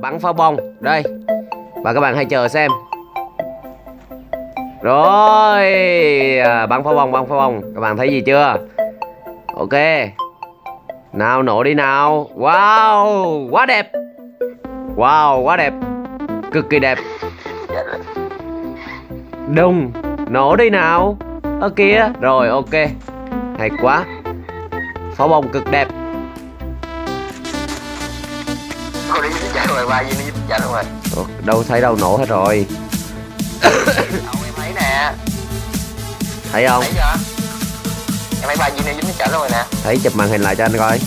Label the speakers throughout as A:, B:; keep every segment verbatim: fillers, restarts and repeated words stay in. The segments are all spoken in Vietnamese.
A: bắn pháo bông. Đây. Và các bạn hãy chờ xem. Rồi, à, bắn pháo bông, bắn pháo bông. Các bạn thấy gì chưa? Ok. Nào nổ đi nào. Wow, quá đẹp. Wow, quá đẹp. Cực kỳ đẹp. Đùng, nổ đi nào. Ở kia. Rồi, ok. Hay quá. Pháo bông cực đẹp.
B: Cô đi chạy rồi, ba gì đi chạy rồi.
A: Ủa, đâu thấy đâu, nổ hết rồi.
B: Đâu em thấy nè.
A: Thấy không?
B: Thấy chưa? Em thấy ba gì đi dính chạy rồi nè.
A: Thấy, chụp màn hình lại cho anh coi.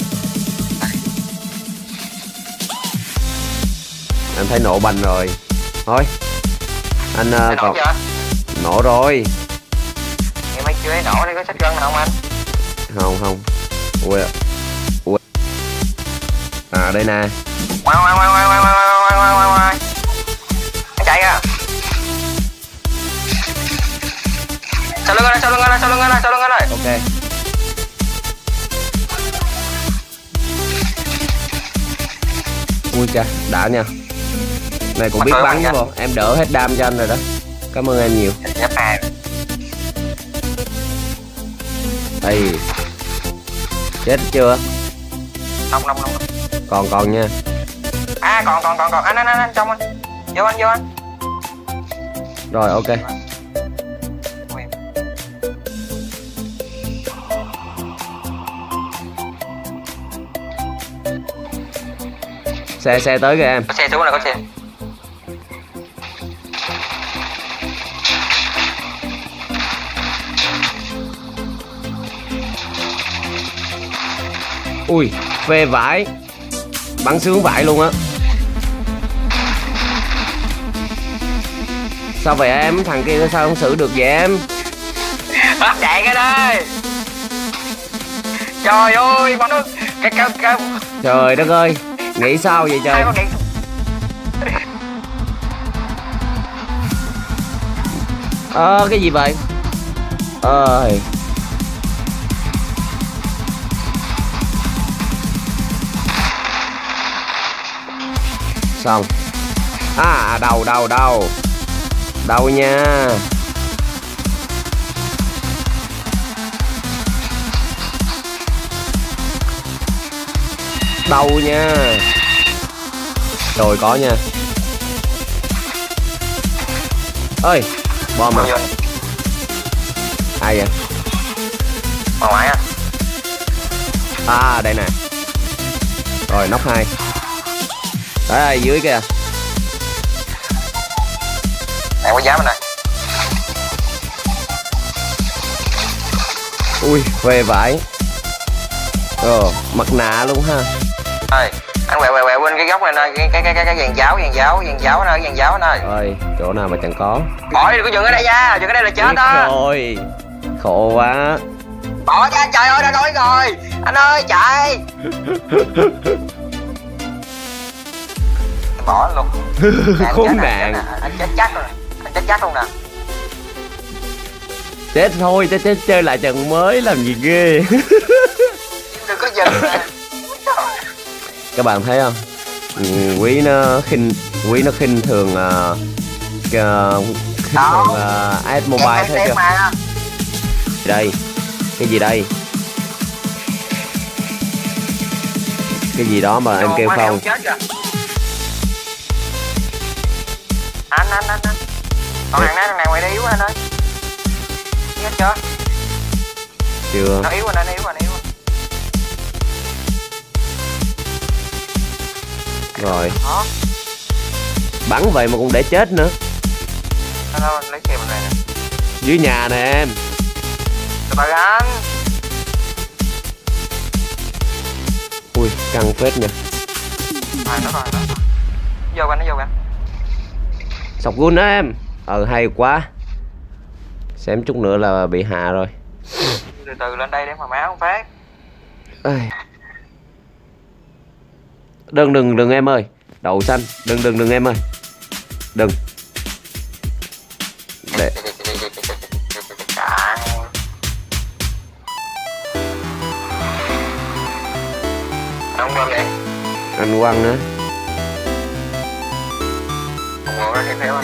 A: Em thấy nổ banh rồi. Thôi anh uh, còn
B: chưa?
A: Nổ rồi.
B: Em thấy chưa thấy nổ, đây có sách gân nào không anh?
A: Không không. Ui. Ui. À đây nè.
B: Ngoài ngoài ngoài ngoài ngoài ngoài ngoài ngoài ngoài. Anh chạy kìa. Sau lưng anh, sau lưng anh, sau lưng anh, sau lưng anh ơi.
A: Ok. Ui cha, đã nha. Này cũng biết bắn đúng không? Em đỡ hết đam cho anh rồi đó. Cảm ơn em nhiều. Ê. Chết chưa?
B: Không, không, không.
A: Còn còn nha.
B: À còn còn còn còn anh anh anh, anh trong anh. Vô anh, vô anh.
A: Rồi ok. Xe xe tới kìa em.
B: Có xe xuống này, có xe.
A: Ui, phê vải. Bắn sướng vải luôn á. Sao vậy em? Thằng kia sao không xử được vậy em?
B: Bắt chạy cái đây. Trời ơi, bắn nước. Cái cái cái.
A: Trời đất ơi. Nghĩ sao vậy trời? Ờ, à, cái gì vậy? Ơi. À. Xong. À, đầu đầu đầu. Đầu nha. Đầu nha. Rồi có nha. Ơi, bom mà. Ai vậy?
B: Bà ngoại à?
A: À đây nè. Rồi nóc hai. Đấy dưới kìa.
B: Em có dám này.
A: Ui, phê vãi. Ờ, mặt nạ luôn ha.
B: Ơi, anh quẹo quẹo quẹo bên cái góc này nè, cái cái cái cái vàng giáo, vàng giáo, vàng giáo này, vàng giáo này.
A: Ơi, chỗ nào mà chẳng có.
B: Bỏ đừng có dừng ở đây nha, dừng ở đây là chết đó.
A: Rồi. Khổ quá.
B: Bỏ ra, trời ơi, đã nói rồi. Anh ơi, chạy. Bỏ luôn.
A: Khốn nạn.
B: Anh chết chắc rồi. Anh chết chắc luôn nè.
A: Chết thôi, chết chết chơi lại trận mới làm gì ghê.
B: Đừng có dừng nè.
A: Các bạn thấy không? Ừ, quý nó khinh quý nó khinh thường uh, khinh thường uh, a ét Mobile thấy chưa?
B: Mà.
A: Đây. Cái gì đây? Cái gì đó mà em kêu không?
B: Anh anh anh anh. Còn thằng này thằng này ngoài đây yếu anh ơi. Biết chưa?
A: Chưa.
B: Nó yếu anh, nó yếu anh, yếu.
A: Rồi. Đó. Bắn vậy mà cũng để chết nữa.
B: Nó, nó lấy kèm này nè.
A: Dưới nhà nè em.
B: Từ từ anh.
A: Ui, căng phết nha.
B: Rồi, nó rồi, nó rồi. Vô anh, nó vô anh.
A: Sọc gun đó em. Ờ, hay quá. Xém chút nữa là bị hạ rồi.
B: Từ từ lên đây để mà máu không phát.
A: Ây. Đừng đừng đừng em ơi. Đậu xanh. Đừng đừng đừng em ơi. Đừng. Để.
B: Anh quăng đi.
A: Anh quăng nữa.
B: em hiểu rồi.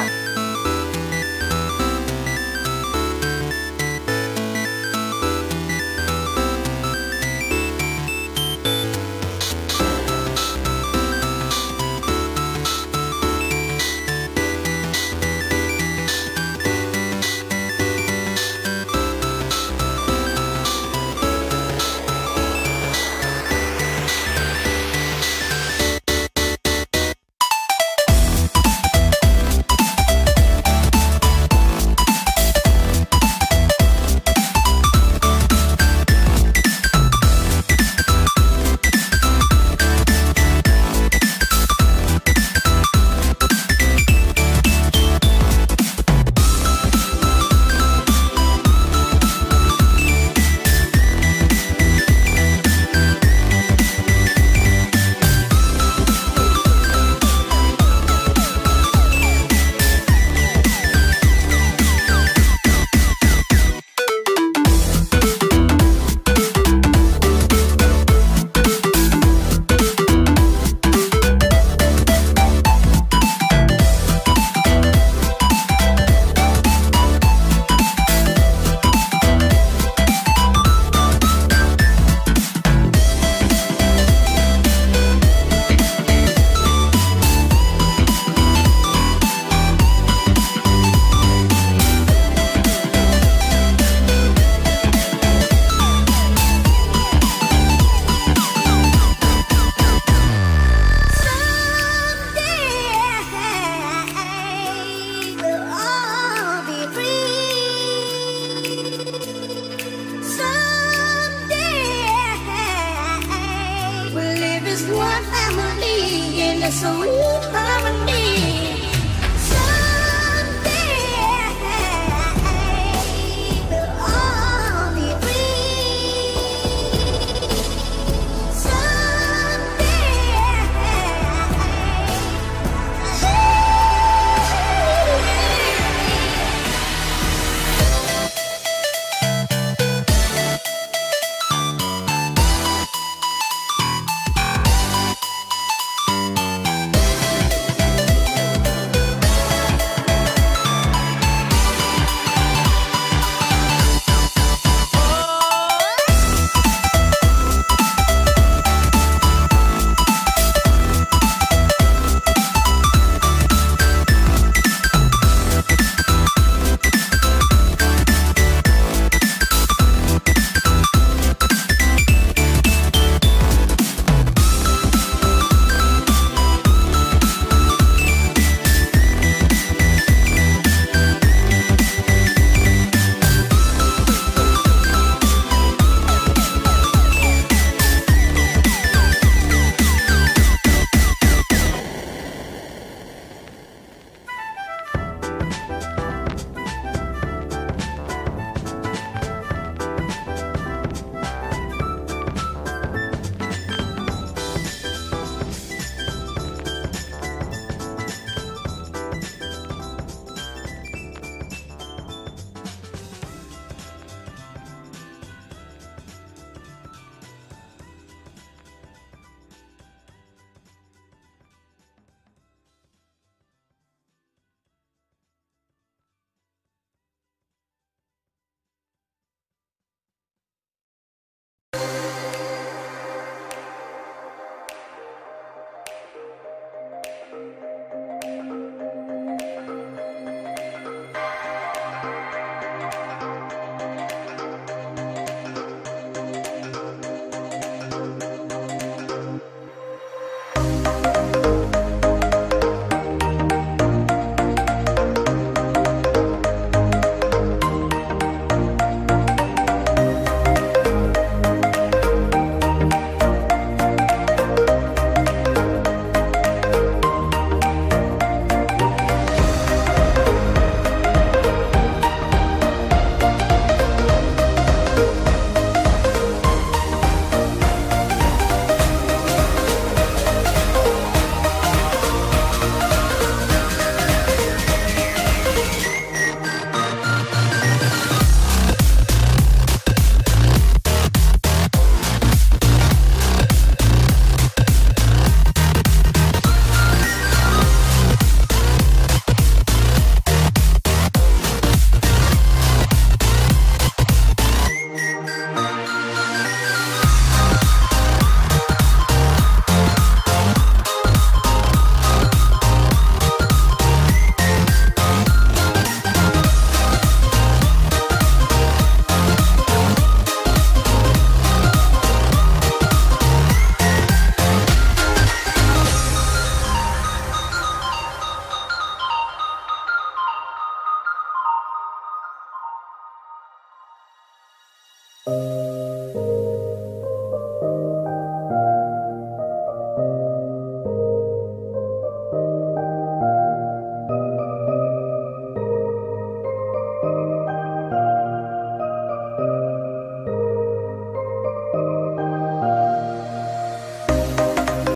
C: One family in a sweet harmony.